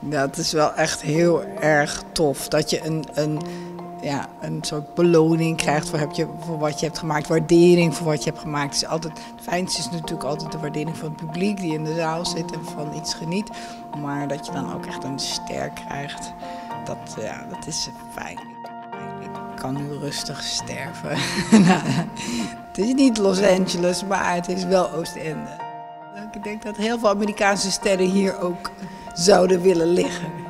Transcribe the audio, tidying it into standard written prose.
Ja, het is wel echt heel erg tof dat je een soort beloning krijgt voor wat je hebt gemaakt. Waardering voor wat je hebt gemaakt. Het fijnste is natuurlijk altijd de waardering van het publiek die in de zaal zit en van iets geniet. Maar dat je dan ook echt een ster krijgt, dat is fijn. Ik kan nu rustig sterven. Nou, het is niet Los Angeles, maar het is wel Oostende. Ik denk dat heel veel Amerikaanse sterren hier ook zouden willen liggen.